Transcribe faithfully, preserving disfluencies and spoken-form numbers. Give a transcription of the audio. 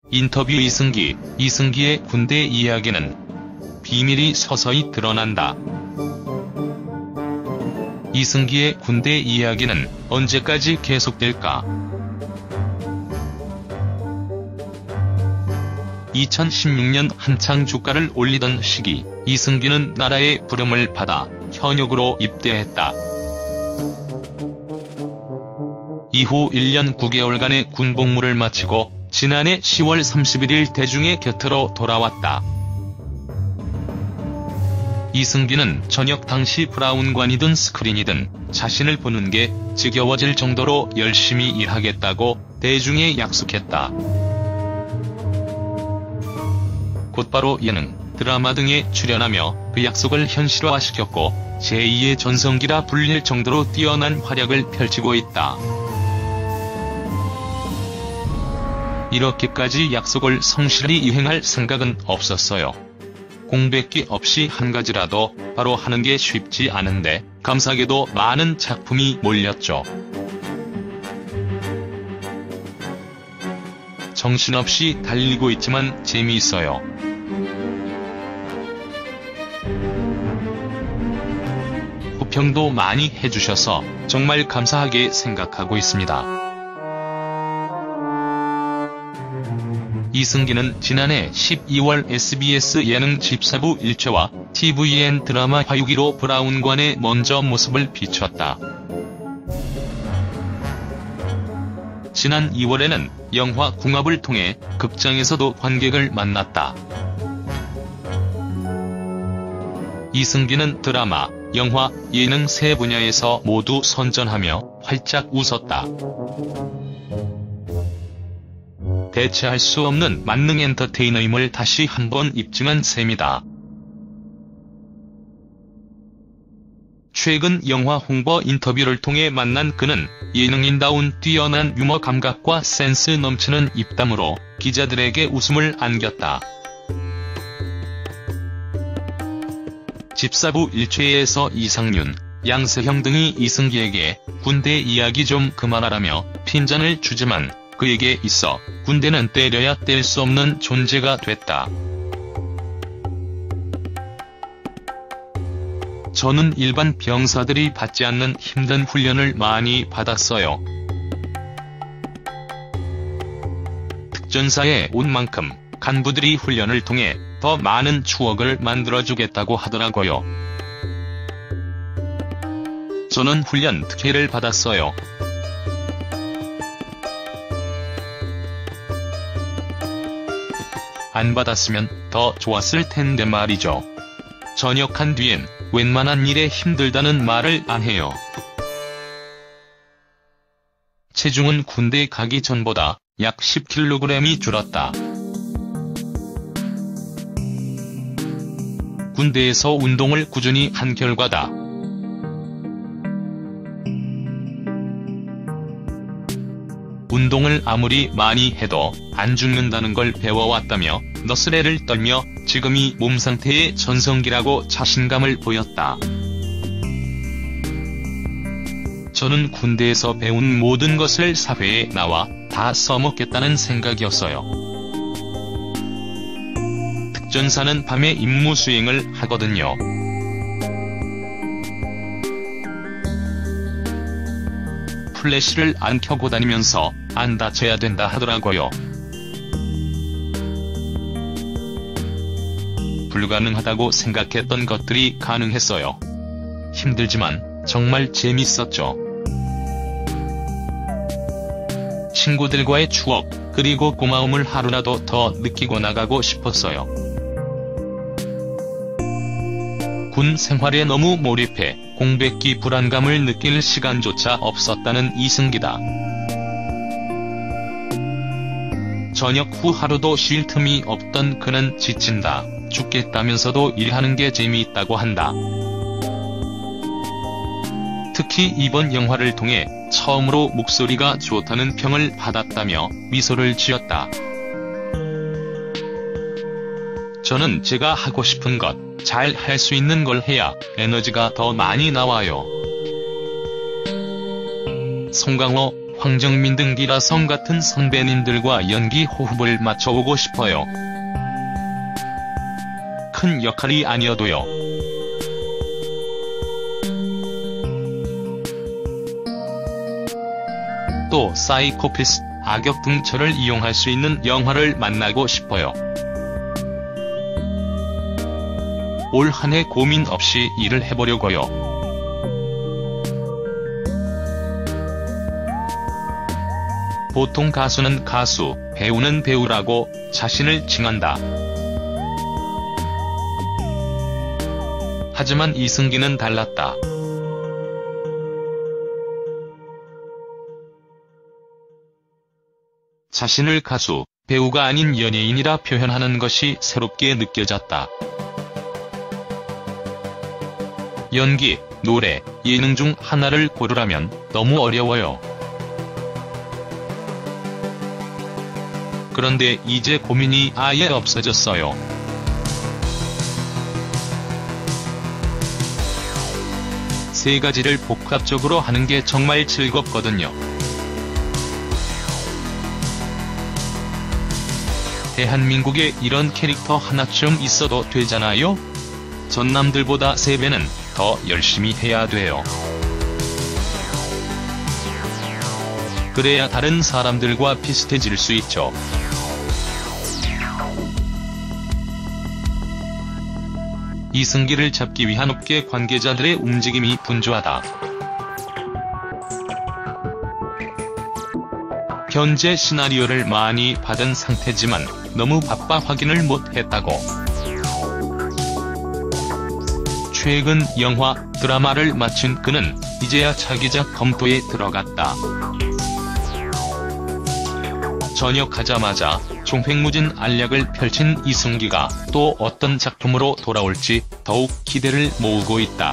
인터뷰 이승기, 이승기의 군대 이야기는 비밀이 서서히 드러난다. 이승기의 군대 이야기는 언제까지 계속될까? 이천십육 년 한창 주가를 올리던 시기, 이승기는 나라의 부름을 받아 현역으로 입대했다. 이후 일 년 구 개월간의 군복무를 마치고 지난해 시월 삼십일일 대중의 곁으로 돌아왔다. 이승기는 저녁 당시 브라운관이든 스크린이든 자신을 보는 게 지겨워질 정도로 열심히 일하겠다고 대중에 약속했다. 곧바로 예능, 드라마 등에 출연하며 그 약속을 현실화시켰고 제이의 전성기라 불릴 정도로 뛰어난 활약을 펼치고 있다. 이렇게까지 약속을 성실히 이행할 생각은 없었어요. 공백기 없이 한 가지라도 바로 하는 게 쉽지 않은데 감사하게도 많은 작품이 몰렸죠. 정신없이 달리고 있지만 재미있어요. 호평도 많이 해주셔서 정말 감사하게 생각하고 있습니다. 이승기는 지난해 십이월 에스비에스 예능 집사부 일체와 티비엔 드라마 화유기로 브라운관의 먼저 모습을 비췄다. 지난 이월에는 영화 궁합을 통해 극장에서도 관객을 만났다. 이승기는 드라마, 영화, 예능 세 분야에서 모두 선전하며 활짝 웃었다. 대체할 수 없는 만능 엔터테이너임을 다시 한번 입증한 셈이다. 최근 영화 홍보 인터뷰를 통해 만난 그는 예능인다운 뛰어난 유머 감각과 센스 넘치는 입담으로 기자들에게 웃음을 안겼다. 집사부 일체에서 이상윤, 양세형 등이 이승기에게 군대 이야기 좀 그만하라며 핀잔을 주지만 그에게 있어 군대는 때려야 뗄 수 없는 존재가 됐다. 저는 일반 병사들이 받지 않는 힘든 훈련을 많이 받았어요. 특전사에 온 만큼 간부들이 훈련을 통해 더 많은 추억을 만들어주겠다고 하더라고요. 저는 훈련 특혜를 받았어요. 안 받았으면 더 좋았을 텐데 말이죠. 전역한 뒤엔 웬만한 일에 힘들다는 말을 안 해요. 체중은 군대 가기 전보다 약 십 킬로그램이 줄었다. 군대에서 운동을 꾸준히 한 결과다. 운동을 아무리 많이 해도 안 죽는다는 걸 배워왔다며 너스레를 떨며 지금이 몸 상태의 전성기라고 자신감을 보였다. 저는 군대에서 배운 모든 것을 사회에 나와 다 써먹겠다는 생각이었어요. 특전사는 밤에 임무 수행을 하거든요. 플래시를 안 켜고 다니면서 안 다쳐야 된다 하더라고요. 불가능하다고 생각했던 것들이 가능했어요. 힘들지만 정말 재밌었죠. 친구들과의 추억, 그리고 고마움을 하루라도 더 느끼고 나가고 싶었어요. 군 생활에 너무 몰입해 공백기 불안감을 느낄 시간조차 없었다는 이승기다. 저녁 후 하루도 쉴 틈이 없던 그는 지친다, 죽겠다면서도 일하는 게 재미있다고 한다. 특히 이번 영화를 통해 처음으로 목소리가 좋다는 평을 받았다며 미소를 지었다. 저는 제가 하고 싶은 것, 잘 할 수 있는 걸 해야 에너지가 더 많이 나와요. 송강호, 황정민 등 기라성 같은 선배님들과 연기 호흡을 맞춰보고 싶어요. 큰 역할이 아니어도요. 또 사이코패스, 악역 등 저를 이용할 수 있는 영화를 만나고 싶어요. 올 한 해 고민 없이 일을 해보려고요. 보통 가수는 가수, 배우는 배우라고 자신을 칭한다. 하지만 이승기는 달랐다. 자신을 가수, 배우가 아닌 연예인이라 표현하는 것이 새롭게 느껴졌다. 연기, 노래, 예능 중 하나를 고르라면 너무 어려워요. 그런데 이제 고민이 아예 없어졌어요. 세 가지를 복합적으로 하는 게 정말 즐겁거든요. 대한민국에 이런 캐릭터 하나쯤 있어도 되잖아요? 전남들보다 세 배는 더 열심히 해야 돼요. 그래야 다른 사람들과 비슷해질 수 있죠. 이승기를 잡기 위한 업계 관계자들의 움직임이 분주하다. 현재 시나리오를 많이 받은 상태지만 너무 바빠 확인을 못했다고. 최근 영화, 드라마를 마친 그는 이제야 차기작 검토에 들어갔다. 전역하자마자 종횡무진 알약을 펼친 이승기가 또 어떤 작품으로 돌아올지 더욱 기대를 모으고 있다.